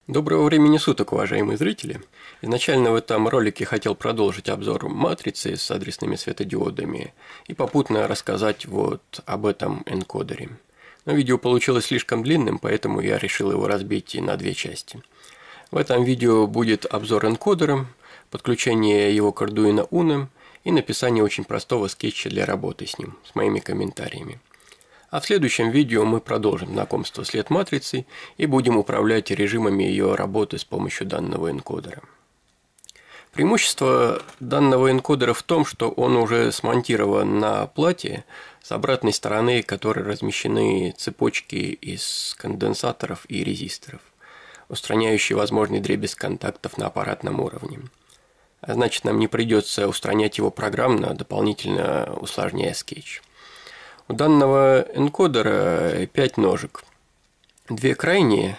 Доброго времени суток, уважаемые зрители! Изначально в этом ролике хотел продолжить обзор матрицы с адресными светодиодами и попутно рассказать об этом энкодере. Но видео получилось слишком длинным, поэтому я решил его разбить на две части. В этом видео будет обзор энкодера, подключение его к Arduino Uno и написание очень простого скетча для работы с ним, с моими комментариями. А в следующем видео мы продолжим знакомство с LED-матрицей и будем управлять режимами ее работы с помощью данного энкодера. Преимущество данного энкодера в том, что он уже смонтирован на плате, с обратной стороны которой размещены цепочки из конденсаторов и резисторов, устраняющие возможный дребезг контактов на аппаратном уровне. А значит, нам не придется устранять его программно, дополнительно усложняя скетч. У данного энкодера 5 ножек. 2 крайние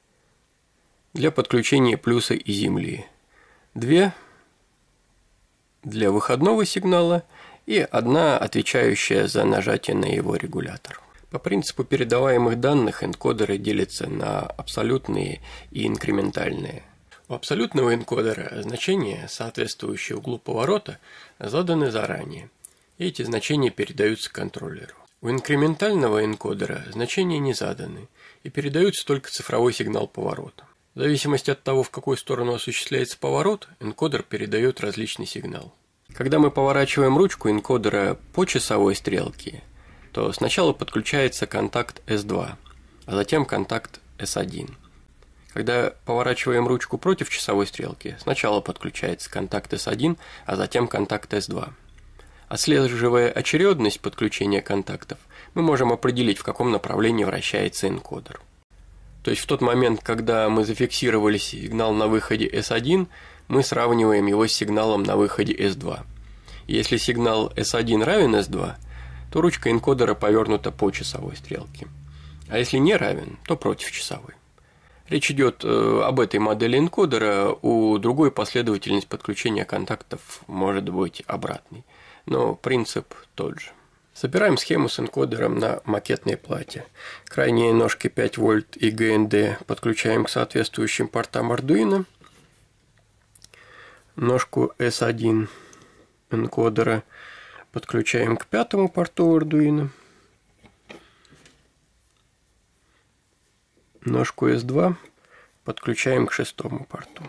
для подключения плюса и земли, 2 для выходного сигнала и 1 отвечающая за нажатие на его регулятор. По принципу передаваемых данных энкодеры делятся на абсолютные и инкрементальные. У абсолютного энкодера значения, соответствующие углу поворота, заданы заранее. И эти значения передаются контроллеру. У инкрементального энкодера значения не заданы и передаются только цифровой сигнал поворота. В зависимости от того, в какую сторону осуществляется поворот, энкодер передает различный сигнал. Когда мы поворачиваем ручку энкодера по часовой стрелке, то сначала подключается контакт S2, а затем контакт S1. Когда поворачиваем ручку против часовой стрелки, сначала подключается контакт S1, а затем контакт S2. Отслеживая очередность подключения контактов, мы можем определить, в каком направлении вращается энкодер. То есть в тот момент, когда мы зафиксировали сигнал на выходе S1, мы сравниваем его с сигналом на выходе S2. Если сигнал S1 равен S2, то ручка энкодера повернута по часовой стрелке. А если не равен, то против часовой. Речь идет об этой модели энкодера, у другой последовательность подключения контактов может быть обратной. Но принцип тот же. Собираем схему с энкодером на макетной плате. Крайние ножки 5 вольт и ГНД подключаем к соответствующим портам Arduino. Ножку S1 энкодера подключаем к 5-му порту Arduino. Ножку S2 подключаем к 6-му порту.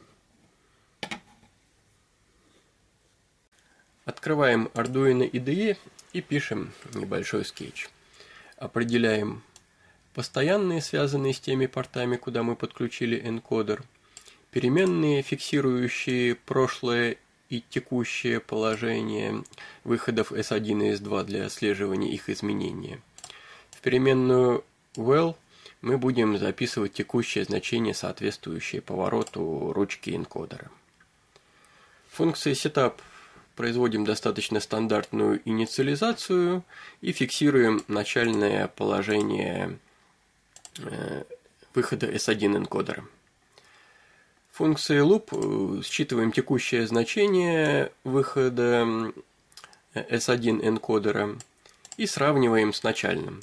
Открываем Arduino IDE и пишем небольшой скетч. Определяем постоянные, связанные с теми портами, куда мы подключили энкодер, переменные, фиксирующие прошлое и текущее положение выходов S1 и S2 для отслеживания их изменения. В переменную val мы будем записывать текущее значение, соответствующее повороту ручки энкодера. В функции setup производим достаточно стандартную инициализацию и фиксируем начальное положение выхода S1 энкодера. В функции loop считываем текущее значение выхода S1 энкодера и сравниваем с начальным.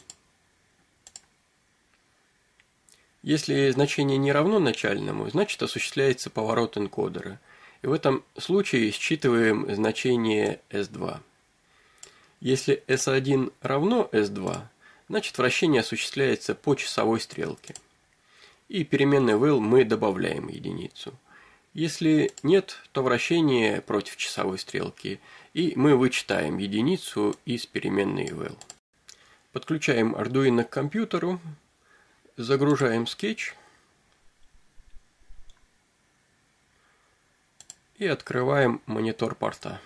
Если значение не равно начальному, значит осуществляется поворот энкодера. И в этом случае считываем значение S2. Если S1 равно S2, значит вращение осуществляется по часовой стрелке. И переменной val мы добавляем единицу. Если нет, то вращение против часовой стрелки, и мы вычитаем единицу из переменной val. Подключаем Arduino к компьютеру, загружаем скетч и открываем монитор порта.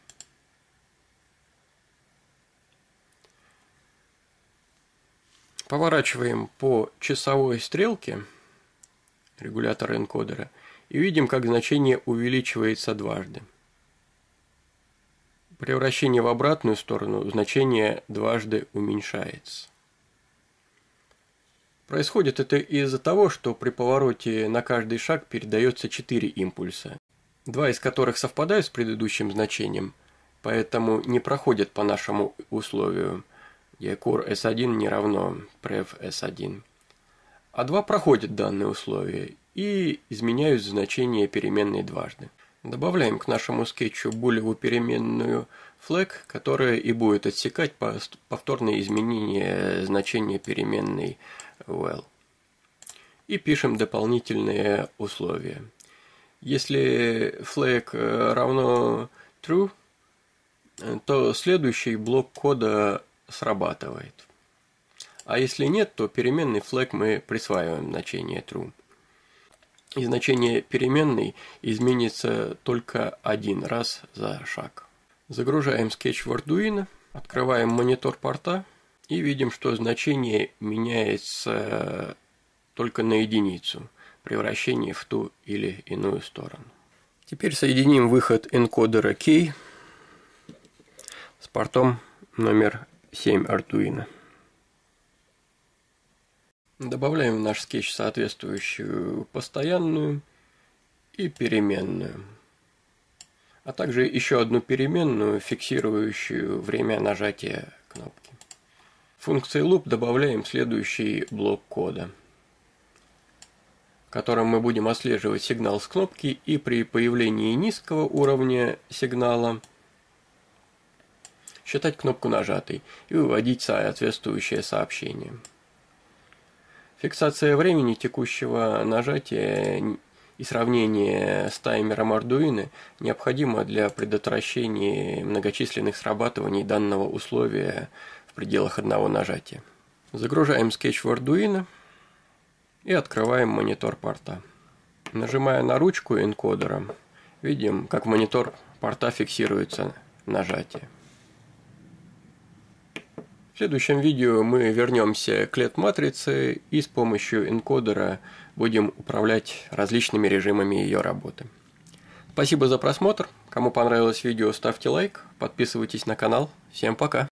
Поворачиваем по часовой стрелке регулятор энкодера и видим, как значение увеличивается дважды. При вращении в обратную сторону значение дважды уменьшается. Происходит это из-за того, что при повороте на каждый шаг передается 4 импульса, 2 из которых совпадают с предыдущим значением, поэтому не проходят по нашему условию, где cur S1 не равно prev S1. А 2 проходят данное условие, и изменяют значение переменной дважды. Добавляем к нашему скетчу булевую переменную flag, которая и будет отсекать повторные изменения значения переменной well. И пишем дополнительные условия. Если flag равно true, то следующий блок кода срабатывает. А если нет, то переменной flag мы присваиваем значение true. И значение переменной изменится только один раз за шаг. Загружаем скетч в Arduino, открываем монитор порта и видим, что значение меняется только на единицу при вращении в ту или иную сторону. Теперь соединим выход энкодера K с портом номер 7 Arduino. Добавляем в наш скетч соответствующую постоянную и переменную, а также еще одну переменную, фиксирующую время нажатия кнопки. В функции loop добавляем следующий блок кода, в котором мы будем отслеживать сигнал с кнопки и при появлении низкого уровня сигнала считать кнопку нажатой и выводить соответствующее сообщение. Фиксация времени текущего нажатия и сравнение с таймером Arduino необходимо для предотвращения многочисленных срабатываний данного условия в пределах одного нажатия. Загружаем скетч в Arduino и открываем монитор порта. Нажимая на ручку энкодера, видим, как монитор порта фиксируется нажатие. В следующем видео мы вернемся к LED-матрице и с помощью энкодера будем управлять различными режимами ее работы. Спасибо за просмотр. Кому понравилось видео, ставьте лайк, подписывайтесь на канал. Всем пока!